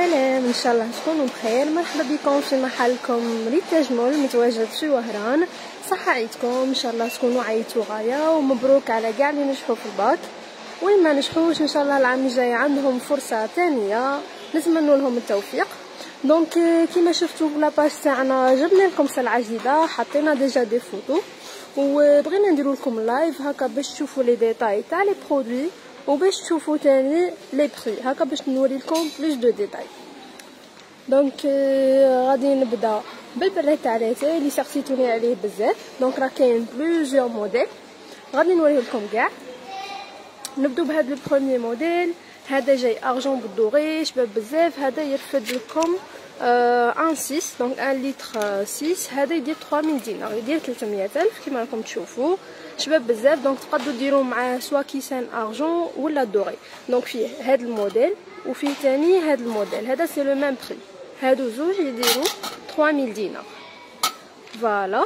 السلام، ان شاء الله تكونوا بخير. مرحبا بكم في محلكم ريتا جمول متواجد في وهران. صحة عيدكم، ان شاء الله تكونوا عيطوا غايه، ومبروك على كاع اللي نجحوا في الباك، واللي ما نجحوش ان شاء الله العام الجاي عندهم فرصه ثانيه، نتمنوا لهم التوفيق. دونك كيما شفتوا في لاباج تاعنا جبنا لكم سلعه جديده، حطينا ديجا دي فوتو، وبغينا نديروا لكم لايف هكا باش تشوفوا لي ديتاي تاع لي برودوي، وباش تشوفوا تاني لي بري هكا باش نوري لكم بلوس دو ديتاي. دونك غادي نبدا بالبري تاع ليتي اللي سقسيتوني عليه بزاف. دونك راه كاين بلوزيور موديل، غادي نوريه لكم كاع. نبدو بهذا لو بروميير موديل، هذا جاي ارجون بالدوغي شباب بزاف. هذا يرفد لكم ان 6 دونك 1 لتر 6. هذا يدير 3000 دينار، يدير 300000 كيما راكم تشوفوا شباب بزاف. دونك تقدروا ديروا معاه سوا كيسان ارجون ولا دوغي. دونك فيه هذا الموديل وفيه ثاني هذا الموديل، هذا سي لو ميم بري، هادو زوج يديروا 3000 دينار. فوالا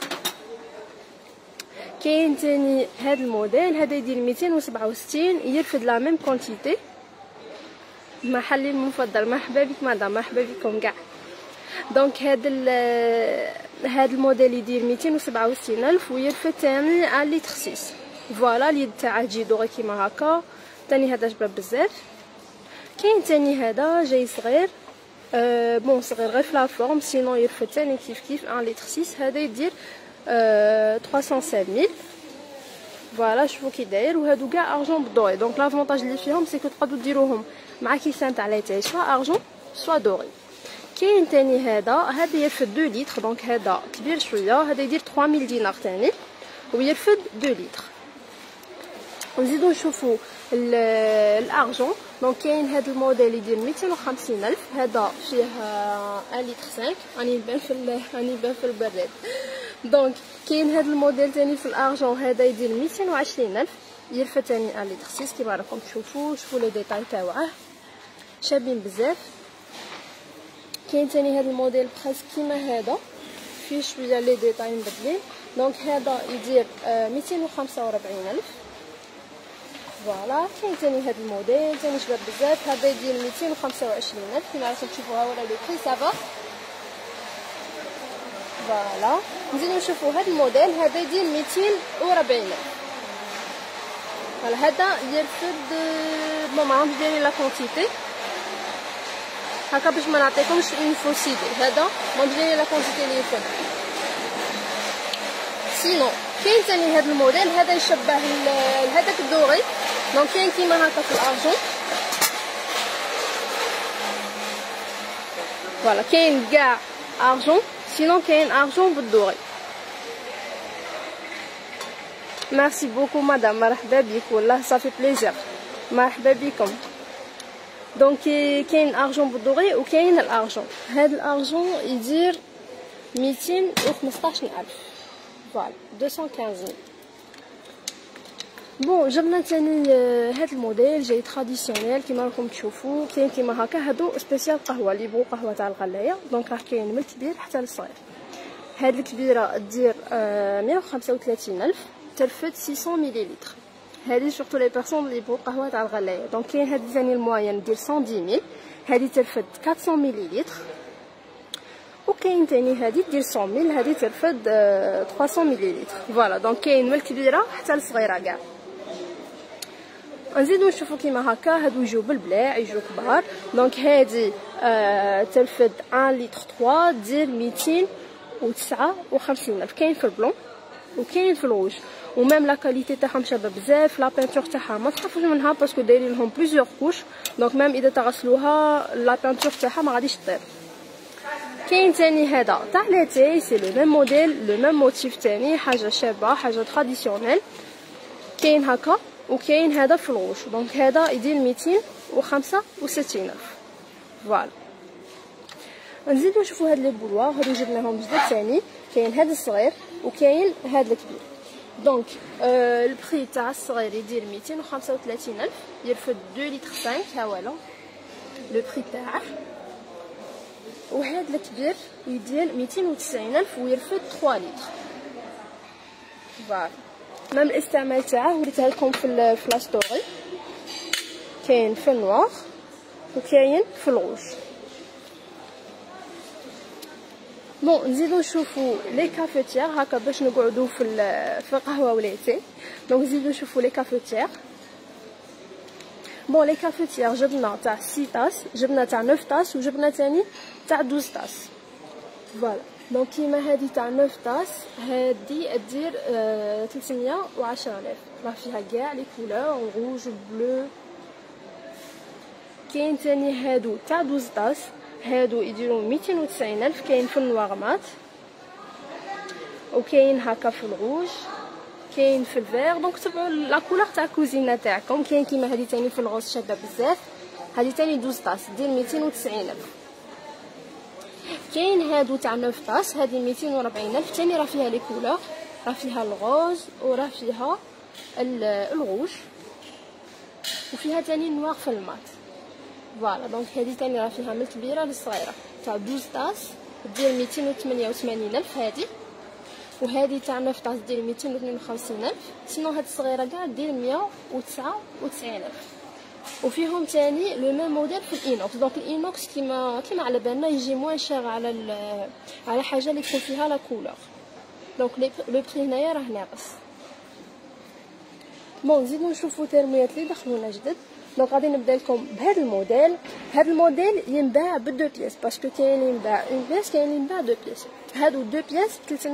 كاين ثاني هذا الموديل، هذا يدير 267، يرفد لا ميم كونتيتي. محلي المفضل، مرحبا بك مدام، مرحبا بكم كاع. دونك هذا الموديل يدير 267000 ويرفد ثاني 1 لتر 6. فوالا اليد تاعه تجي دوغي كيما هكا. ثاني هذا شباب بزاف. كاين ثاني هذا جاي صغير، بون صغير غير في لا فورم، سينو يرفد ثاني كيف 1 لتر 6. هذا يدير 305000. فوالا شوفوا كي داير، وهادو كاع ارجون بالدوري. دونك لافونتاج اللي فيهم سي كو تقدروا ديروهم مع كيسان تاع ليتاي سوا ارجون سوا دوري. كاين ثاني هذا يرفد 2 لتر، دونك هذا كبير شويه، هذا يدير 3000 دينار ثاني ويرفد 2 لتر. نزيدو نشوفو الارجون. دونك كاين هذا الموديل يدير 250000، هذا فيه 1 لتر 5. راني نبان في البراد. دونك كاين هذا الموديل ثاني في الارجون، هذا يدير 220000، يرفد ثاني 1 لتر 6 كيما راكم تشوفوا. شوفوا لي ديتاي تاعه شابين بزاف. كاين ثاني هذا الموديل بريسك كيما هذا، فيه شويه لي ديتاي مبدلين. دونك هذا يدير 245000. فوالا كاين ثاني هذا الموديل ثاني شباب بزاف، هذا يدير 225000 كيما راكم تشوفوا. ها ولا لو بري سافا. فوالا نزيدو نشوفوا هذا الموديل، هذا يدير 240000. فوالا هذا يرفد بون ما عرفتش دايرين لا كونتيتي هكا باش ما نعطيكمش اون فوس ايدي. هذا ما دايرين لا كونتيتي اللي يرفد. سينو كاين ثاني هذا الموديل، هذا يشبه هذاك الدوري. دونك كاين كيما هكا في الارجون. فوالا كاين كاع ارجون، سينو كاين ارجون بالدوري. ميرسي بوكو مدام، مرحبا بك، والله صافي بليزير، مرحبا بكم. دونك كاين ارجون بالدوري وكاين الارجون. هذا الارجون يدير 215000. فوالا 215000. بون جبنا ثاني هذا الموديل جاي تراديسيونيل كيما راكم تشوفوا. كاين كيما هكا، هادو سبيسيال قهوه اللي يبغوا قهوه تاع الغلايه. دونك راه كاين من الكبير حتى للصغير. هاد الكبيره دير 135000، ترفد 600 مليلتر. هذه سورتو لي بيرسون اللي يبغوا قهوه تاع الغلايه. دونك كاين هاد ثاني الموين دير 110000، هذه ترفد 400 مليلتر. وكاين ثاني هذه دير 100000، هذه ترفد 300 مليلتر. فوالا دونك كاين من الكبيره حتى للصغيره كاع. نزيدو نشوفو كيما هكا، هادو يجيو بالبلاع يجيو كبار. دونك هادي ترفد 1 لتر 3 دير 259000. كاين في البلون وكاين في الروج، وميم لا كاليتي تاعهم شابه بزاف. لا بينتور تاعها ما تخافوش منها باسكو دايرين لهم بليزيور كوش. دونك ميم اذا تغسلوها لا بينتور تاعها ما غاديش تطير. كاين ثاني هذا تاع ليتي، سي لو ميم موديل لو ميم موتيف ثاني، حاجه شابه حاجه تراديسيونيل. كاين هكا وكاين هذا في الروج. دونك هذا يدير 265000. فوالا نزيدو نشوفو هاد لي بولوار، هادو جبناهم جداد ثاني. كاين هذا الصغير وكاين هذا الكبير. دونك البري تاع الصغير يدير 235000، يرفد 2 لتر 5. ها ولا لو بري تاعه. وهذا الكبير يدير 290000 ويرفد 3 لتر. فوالا ميم الاستعمال تاعه وريتها لكم في لا ستوري. كاين في النوار وكاين في الروج. بون نزيدو نشوفو لي كافيتير هكا باش نقعدو في القهوه ولا تي. دونك نزيدو نشوفو لي كافيتير. بون لي كافيتير جبنا تاع 6 طاس، جبنا تاع 9 طاس، وجبنا تاني تاع 12 طاس. فوالا دونك كيما هادي تاع 9 طاس هادي دير 310,000. راه فيها كاع لي كولور روج بلو. كاين تاني هادو تاع 12 طاس، هادو يديروا 290,000. كاين في النوار مات، وكاين هكا في الروج، كاين في الفير. دونك تبعوا لا كولور تاع الكوزينه تاعكم. كاين كيما هادي تاني في الغوص شابه بزاف، هادي تاني 12 طاس دير 290,000. كاين هادو تاع 9 طاس هادي 240,000 تاني. راه فيها لي كولور، راه فيها الغوز وراه فيها الروج وفيها تاني النوار في المات. فوالا دونك هادي تاني راه فيها من الكبيره للصغيره. تاع 12 طاس دير 288,000 هادي، وهادي تاع 9 طاس دير 252,000. سينو هاد الصغيره كاع دير 199,000. وفيهم تاني لو ميم موديل في الانوكس. دونك الانوكس كيما على بالنا يجي موان شاغ على حاجه اللي يكون فيها لا كولور. دونك لو بري هنايا راه ناقص. بون نزيدو نشوفو ترميات اللي دخلونا جدد. دونك غادي نبدا لكم بهذا الموديل. هذا الموديل ينباع بدو بياس باسكو كاين ينباع اون بياس، كاين ينباع دو بياس. هادو دو بياس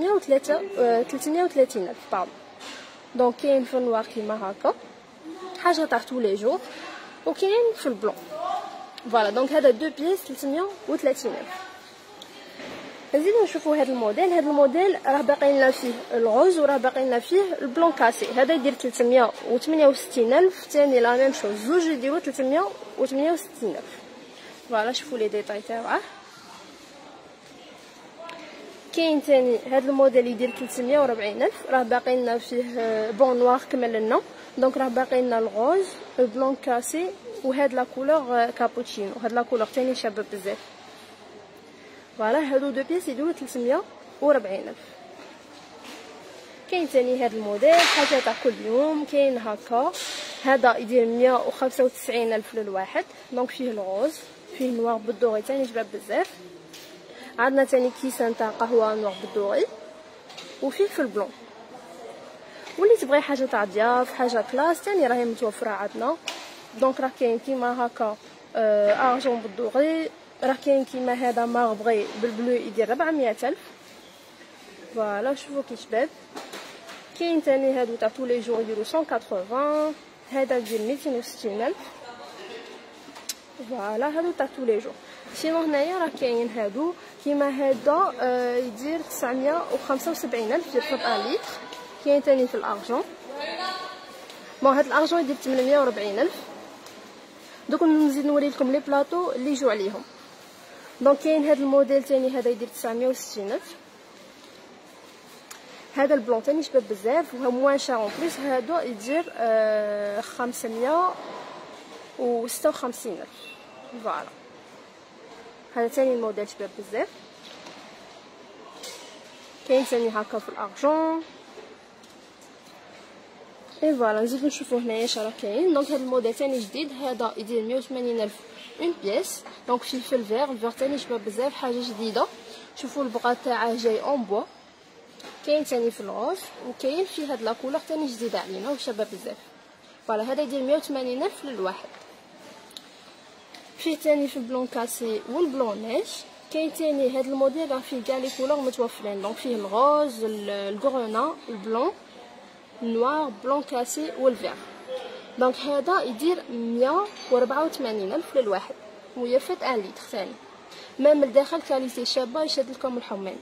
330,000 باردون. دونك كاين في النوار كيما هكا حاجه تاع تو لي جور، وكاين في البلون. فوالا دونك هذا دو بياس 330,000. نزيدو نشوفو هذا الموديل. هذا الموديل راه باقي لنا فيه الغوز وراه باقي لنا فيه البلون كاسي. هذا يدير 368,000 ثاني لا ميم شوز، زوج يديروا 368,000. فوالا شوفوا لي ديتاي تاعه. كاين ثاني هذا الموديل يدير 340,000 راه باقي لنا فيه بون نوار كمل لنا. دونك راه باقي لنا الغوز البلون كاسي وهاد لا كولور كابوتشينو. هاد لا كولور ثاني شابه بزاف. فوالا هادو دو بياس يديروا 340,000. كاين تاني هاد الموديل حاجه تاع كل يوم. كاين هكا هذا يدير 195,000 للواحد. دونك فيه الغوز فيه نوار بالدوري تاني شباب بزاف. عندنا تاني كيسان تاع قهوه نوار بالدوري، وفيه في البلون. واللي تبغي حاجه تاع ضياف حاجه كلاس تاني راهي متوفره عندنا. دونك راه كاين كيما هكا ارجون بالدوري، راه كاين كيما هذا ماربغي بالبلو يدير 400,000. فوالا شوفوا كي شباب. كاين تاني هادو تاع تو لي جور يديروا 180. هذا يدير 260,000. فوالا هادو تاع تو لي جور. سينو هنايا راه كاين هادو كيما هذا يدير 975,000 ديال 1 لتر. كاين تاني في الارجون. بون هاد الارجون يدير 840,000. دوك نزيد نوري لكم لي بلاطو اللي يجوا عليهم. دونك كاين هاد الموديل تاني هذا يدير 960,000. هذا البلون تاني شباب بزاف وهو موان شار اون بليس. هذا يدير 556,000. فوالا هذا تاني الموديل شباب بزاف. كاين تاني هكا في الارجون. اي فوالا نزيدو نشوفو هنايا شرا كاين. دونك هذا الموديل تاني جديد. هذا يدير 180,000 اون بياس. دونك فيه في الفير تاني شباب بزاف حاجه جديده. شوفوا البغا تاعه جاي اون بوا. كاين تاني في الغوز وكاين في هاد لا كولور تاني جديده علينا وشابه بزاف. فوالا هذا يدير 180,000 للواحد. فيه تاني في البلون كاسي والبلون نيج. كاين تاني هاد الموديل راه فيه كاع لي كولور متوفرين. دونك فيه الغوز الغرونا البلون نوار بلون كاسي والفير. دونك هذا يدير 184,000 للواحد ويفت 1 لتر ثاني. مام الداخل كاليتي شابه يشد لكم الحمام.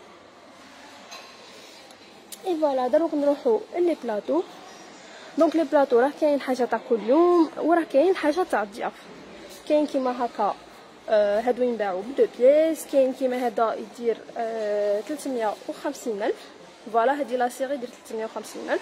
اي فوالا دروك نروحو لي بلاطو. دونك لي بلاطو راه كاين حاجه تاع كل يوم وراه كاين حاجه تاع الضياف. كاين كيما هكا هادو ينباعو بدو بياس. كاين كيما هذا يدير 350,000. فوالا هادي لا سيري دير 350,000.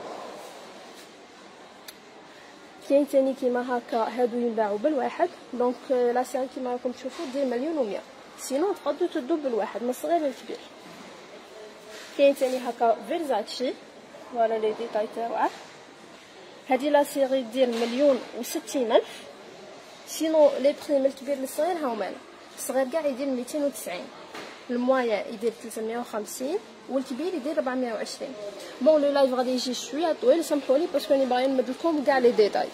كاين تاني كيما هكا هادو ينباعو بالواحد. دونك لا سيري كيما راكم تشوفوا دير 1,100,000. سينو تقدروا تدو بالواحد من الصغير للكبير. كاين تاني هكا فيرزاتشي. فوالا لي ديتاي تاعه. هادي لا سيري دير 1,60,000. سينو لي بري من الكبير للصغير هاهما. الصغير كاع يدير 290. الموايان يدير 350 والكبير يدير 420. بون لو لايف غادي يجي شويه طويل، سامحولي باسكو راني باغي نمد لكم كاع لي ديتاي.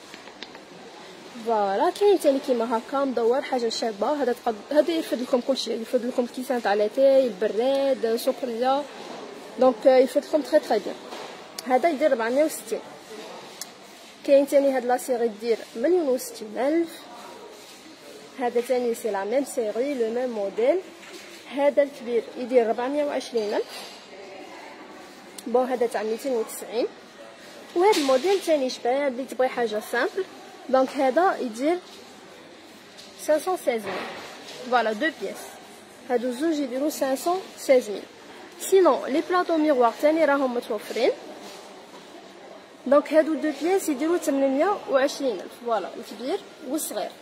فوالا كاين تاني كيما هكا مدور حاجه شابه. هذا يرفد لكم كلشي، يرفد لكم الكيسان تاع لاتاي، البراد، سكريه، دونك يرفد لكم تري تري بيان. هذا يدير 460. كاين تاني هاد لا سيري دير 1,60,000. هذا تاني سي لا ميم سيري لو ميم موديل. هذا الكبير يدير 420,000. بون هذا تاع 290. وهذا الموديل تاني شباب اللي تبغي حاجه سامبل، دونك هذا يدير 516,000. فوالا دو بياس، هادو زوج يديرو 516,000. سينون لي بلاطو ميغوار تاني راهم متوفرين، دونك هادو دو بياس يديرو 820,000. فوالا الكبير والصغير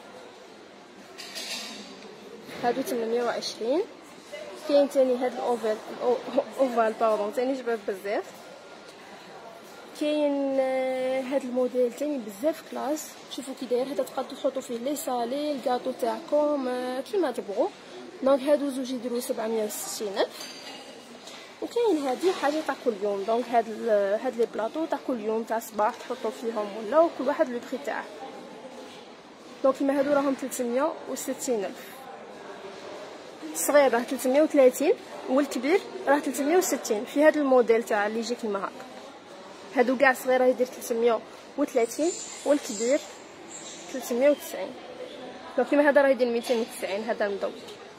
هادو 820. كاين تاني هاد الاوفال باردون تاني شباب بزاف. كاين هاد الموديل تاني بزاف كلاس، شوفوا كي داير. هذا تقدروا تحطوا فيه لي صالي الكاطو تاعكم كيما تبغوا. دونك هادو زوج يديروا 760,000. وكاين هادي حاجه تاع كل يوم، دونك هاد لي بلاطو تاع كل يوم تاع الصباح تحطوا فيهم ولا، وكل واحد لو بري تاعه. دونك كيما هادو راهم 360,000. الصغير راه 330 والكبير راه 360 في هذا الموديل تاع اللي يجي كيما هكا. هادو كاع صغيره يدير 330 والكبير 390. دونك كيما هذا راه يدير 290. هذا المدور.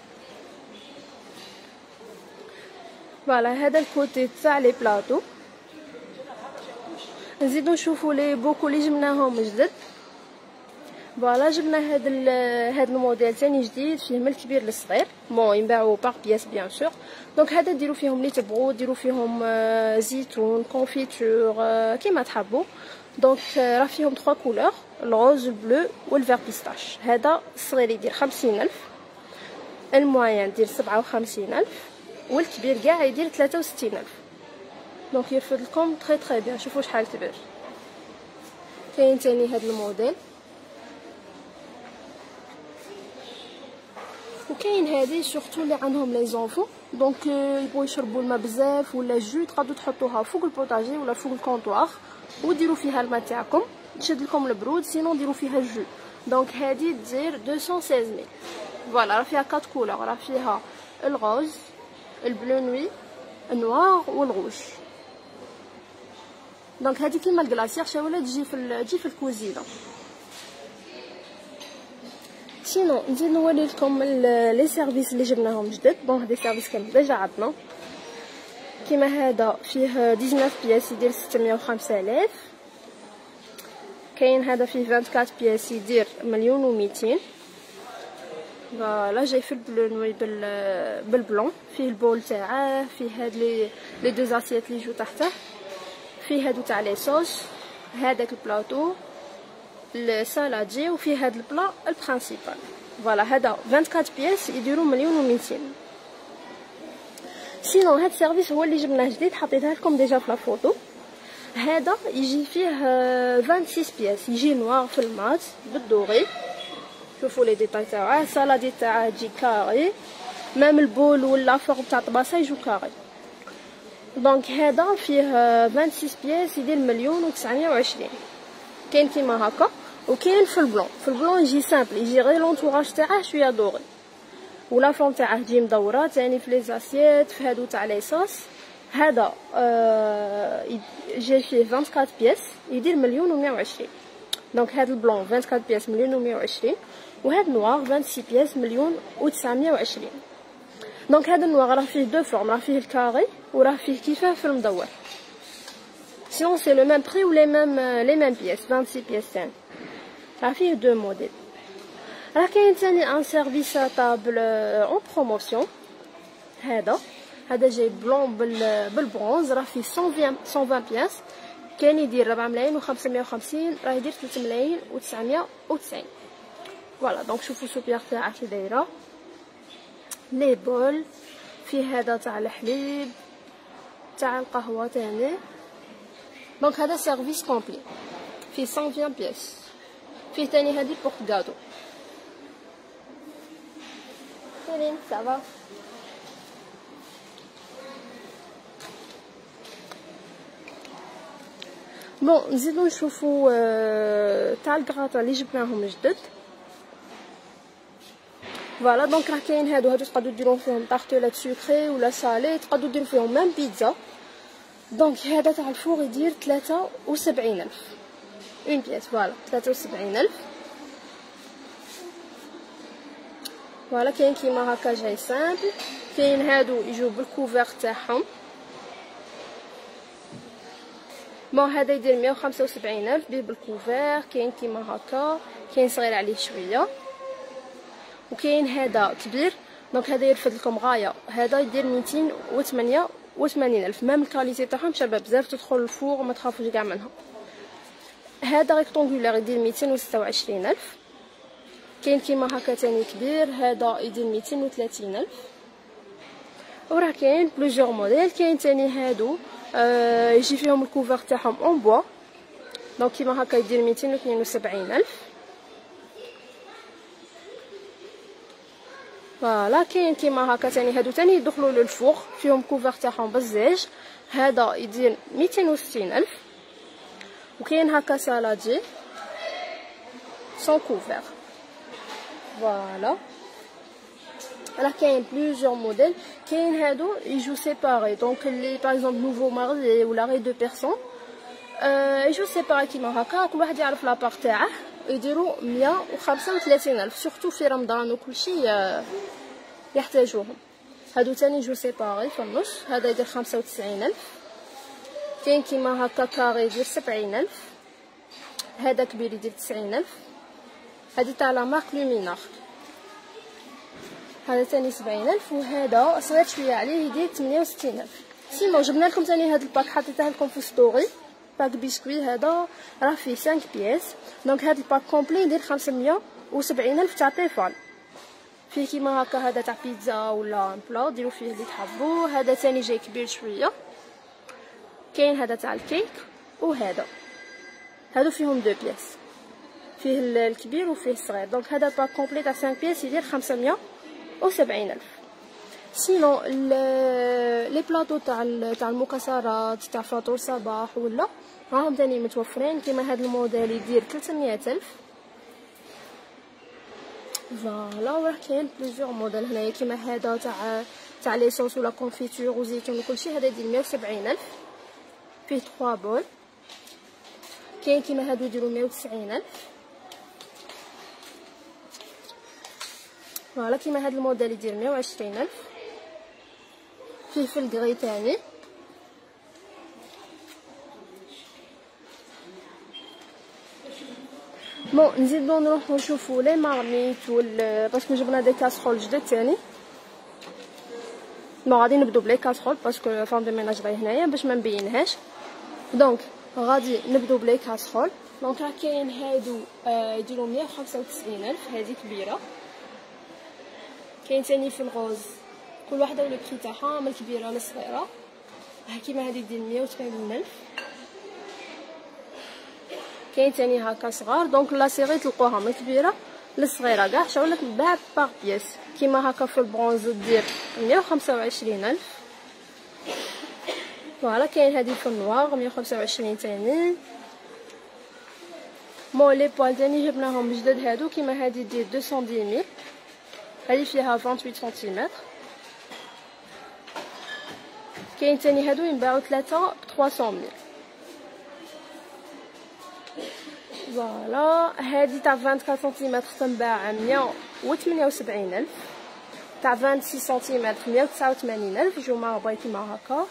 فوالا هذا الكوتي تاع لي بلاطو. نزيدو نشوفوا لي بوكو اللي جبناهم جدد. فوالا جبنا هاد الموديل تاني جديد، فيه من الكبير للصغير. بون ينباعوا باغ بياس بيان سور. دونك هذا ديروا فيهم اللي تبغوا، ديروا فيهم زيتون، كونفيتور، كيما تحبوا. دونك راه فيهم 3 كولور، الروز، البلو والفير بيستاش. هذا الصغير يدير 50,000، الموين يدير 57,000 والكبير كاع يدير 63,000. دونك يرفد لكم تري تري بيان. شوفوا شحال كبير. كاين تاني هاد الموديل. وكاين هذه سورتو اللي عندهم لي زونفو، دونك يبغوا يشربوا الماء بزاف ولا جو، تقدروا تحطوها فوق البوطاجي ولا فوق الكونطوار وديروا فيها الماء تاعكم تشد لكم البرود، سينون ديروا فيها جو. دونك هذه دير 216,000. فوالا راه فيها 4 كولور، راه فيها الغوز، البلو نوي، النوار والغوش. دونك هذه كيما الكلاصير شاوله تجي في الكوزينه. سينو نزيد نوري لكم لي سيرفيس اللي جبناهم جدد. بون هادي سيرفيس كان ديجا عندنا، كيما هذا فيه 19 بياس يدير 605,000. كاين هذا فيه 24 بياس يدير 1,200,000. فوالا جاي في البلو نوي بالبلون، فيه البول تاعه، فيه هاد لي دو زاسيات اللي يجو تحته، فيه هادو تاع لي صوص، هذاك البلاطو السالادجي، وفيه هاد البلا البرينسيبال. فوالا هذا 24 بياس يديروا 1,200,000. سينون هاد السيرفيس هو اللي جبناه جديد، حطيتها لكم ديجا في لا فوتو. هذا يجي فيه 26 بياس، يجي نوار في المات بالدوري. شوفوا لي ديتاي تاعه، السالادي تاعه تجي كاري، مام البول ولا فورم تاع الطباسه يجو كاري. دونك هذا فيه 26 بياس يدير 1,920,000. كاين كيما هكا وكاين في البلون. في البلون يجي سامبل، يجي غير لونطوراج تاعه شويه دوري، ولا فورم تاعه تجي مدوره تاني في لي زاسيات، في هادو تاع لي صوص. هذا جاي فيه 24 بياس يدير 1,120,000. دونك هذا البلون 24 بياس 1,120,000، وهذا النوار 26 بياس 1,920,000. دونك هذا النوار راه فيه دو فورم، راه فيه الكاري وراه فيه كيفاه في المدور. سيون سي لو ميم بري و لي ميم بياس 26 بياس تاني. راه فيه دو موديل. راه كاين تاني ان سيرفيس طابل اون بروموسيون. هذا جاي بلون بالبرونز، راه فيه 120 بياس، كاين يدير 4,550,000، راه يدير 3,990,000. فوالا دونك شوفوا السوبيار تاعها كي دايره، لي بول فيه هذا تاع الحليب تاع القهوه تاني. دونك هذا سيرفيس كومبلي فيه 120 بياس. فيه تاني هذه بورت غادو. سلام سافا. بون نزيدو نشوفو تاع الكراطا اللي جبناهم جدد. فوالا دونك راه كاين هادو تقدروا ديروا فيهم طارطولات سكري ولا سالي، تقدروا ديروا فيهم ميم بيتزا. دونك هذا تاع الفور يدير 73,000 اون بياس. فوالا 73,000. فوالا كاين كيما هكا جاي سامبل، كاين هادو يجوا بالكوفر تاعهم. بون هذا يدير 175,000 بيه بالكوفر. كاين كيما هكا، كاين صغير عليه شويه، وكاين هذا كبير. دونك هذا يرفد لكم غايه، هذا يدير 288,000. ميم الكاليتي تاعهم شابه بزاف، تدخل الفوق وما تخافوش كاع منها. هذا ريكتونغولار يدير 226,000. كاين كيما هكا تاني كبير، هذا يدير 230,000. وراه كاين بلوزيغ موديل. كاين تاني هادو يجي فيهم الكوفر تاعهم اون بوا، دونك كيما هكا يدير 272,000. فوالا كاين كيما هكا تاني هادو تاني يدخلوا للفوق، فيهم كوفر تاعهم بزاج. هذا يدير 260,000. وكاين هكا سالادي سون كوفر. فوالا راه كاين بلوزيغ موديل. كاين هادو يجو سيباري، دونك اللي باغ اكزومبل نوفو ماري ولا غير دو بيرسون يجو سيباري كيما هكا، كل واحد يعرف لابار تاعه. يديروا 135,000 سورتو في رمضان وكلشي يحتاجوهم. هادو تاني يجو سيباري في النص. هذا يدير 95,000. كاين كيما هكا كاري يدير 70,000. هذا كبير يدير 90,000. هادي تاع لا مارك لومينار، هذا تاني 70,000. وهذا صغير شويه عليه يدير 68,000. سينو جبنا لكم تاني هاد الباك، حطيته لكم في ستوري. باك بسكوي هذا راه فيه 5 بياس. دونك هاد الباك كومبلي يدير 570,000 تاع بيفال. فيه كيما هكا هذا تاع بيتزا ولا بلا، ديروا فيه اللي تحبوا. هذا تاني جاي كبير شويه. كاين هذا تاع الكيك وهذا، هادو فيهم 2 بياس، فيه الكبير وفيه الصغير. دونك هذا باك كومبلي تاع 5 بياس يدير 570,000. سينو لي بلاطو تاع المكسرات تاع فطور صباح ولا راهم تاني متوفرين. كيما هذا الموديل يدير 300,000. فوالا وراه كاين بلوزيغ موديل هنايا، كيما هذا تاع لي صوص ولا كونفيتور وزيتون وكلشي. هذا يدير 170,000، فيه 3 بول. كاين كيما هادو يديروا 190,000. فوالا كيما هاد الموديل يدير 120,000. فيه في الكغي تاني. بون نزيدو نروحو نشوفو لي مارميت باسكو جبنا دي كاسرول جدد تاني. بون غادي نبدو بلي كاسرول باسكو فام دو ميناج راهي هنايا باش ما نبينهاش. دونك غادي نبدو بلي كاسرول. دونك راه كاين هادو يديروا 195,000. هذه كبيره. كاين تاني في الغوز، كل واحده ولا البري تاعها، من الكبيره للصغيره. كيما هذه ديال 180,000. كاين تاني هكا صغار. دونك لا سيري تلقوها من الكبيره للصغيره كاع، شغلك باع باغ بياس. كيما هكا في البرونز دير 125,000. فوالا كاين هذه في النوار 125 تاني. مو لي بوال تاني جبناهم جدد هادو، كيما هذه دير 210,000. هذه فيها 28 سنتيمتر. كاين تاني هادو ينباعو 3 ب 300,000. فوالا هذه تاع 24 سنتيمتر تنباع 178,000. تاع 26 سنتيمتر 189,000. جوما باي كيما هكا.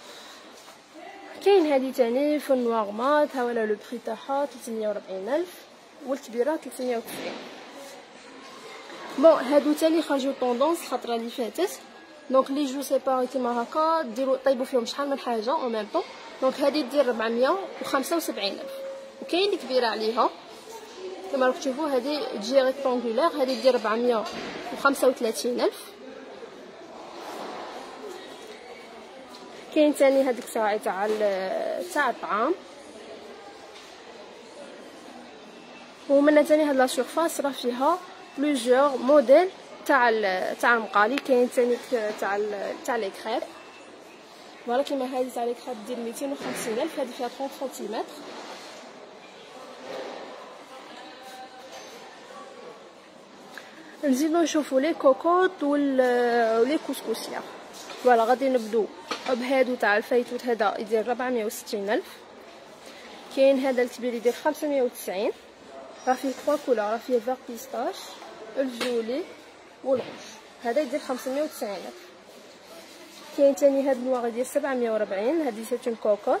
كاين هذه تاني في النوار مات، ها ولا لو بري تاعها 340,000. والكبيره 390. بون هادو تاني خرجوا طوندونس الخطره اللي فاتت. دونك لي جو سيباري كيما هكا، ديروا طيبوا فيهم شحال من حاجه اون ميم طون. دونك هذه دير 475,000. وكاين الكبيره عليها كما راكم تشوفوا، هذه تجي ريكتونغولار. هذه دير 435,000. كاين تاني هذيك الساعه تاع الطعام. ومن تاني هاد لا سورفاس راه فيها بلوزيغ موديل تاع المقالي. كاين تاني تاع لي كريب. فوالا كيما هذه تاع لي كريب دير 250,000. هذه فيها 30 سنتيمتر. نزيدو نشوفو لي كوكوط ولي كسكسيا. فوالا غادي نبدو بهادو تاع الفايتوت، هذا يدير 460 الف. كاين هذا الكبير يدير 590. راه فيه 3 كولور، راه فيه فيغ بيستاش، الجولي والغوش. هذا يدير 590 الف. كاين تاني هاد النوع يدير 740. هذه سيت اون كوكوط.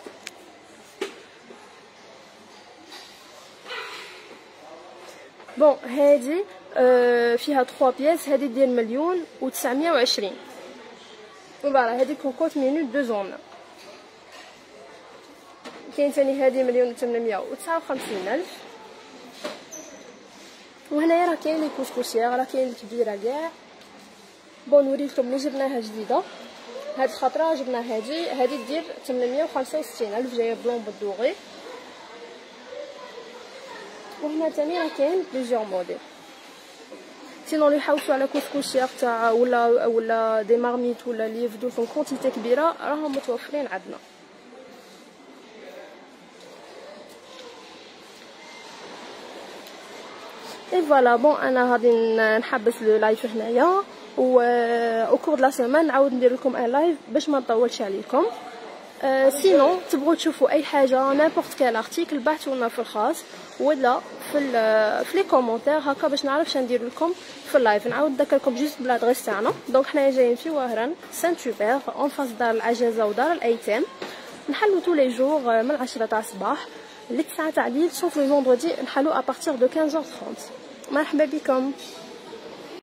بون هذه فيها 3 بياس. هذه ديال 1,920,000. فوالا هذه كوكوط مينوت 2 زون. كاين تاني هذه 1,859,000. وهنايا راه كاين لي كسكسيا، راه كاين الكبيره كاع. بون نوريكم اللي جبناها جديده. هاد الخطره جبنا هذه دير 865,000، جايه بلون بالدوغي. وهنا تاني راه كاين بليزيور موديل. سينو اللي يحوسوا على كسكسيا تاع ولا دي مارميت ولا اللي يفدو لكم كونتيتي كبيره راهم متوفرين عندنا. اي فوالا. بون انا غادي نحبس لو لايف هنايا، و او كور لا سيمين نعاود ندير لكم ان لايف باش ما نطولش عليكم. سينو تبغوا تشوفوا اي حاجه نيمبورط كال ارتيكل بعثونا في الخاص ولا في لي كومونتير هكا باش نعرف شنو ندير لكم في اللايف. نعاود نذكركم جوست بلادريس تاعنا. دونك حنايا جايين في وهران سانت هوبير اون فاس دار العجزه ودار الايتام. نحلو تو لي جور من 10 تاع الصباح ل 9 تاع الليل، سوف لو فوندردي نحلو ا بارتير دو 15h30. مرحبا بكم.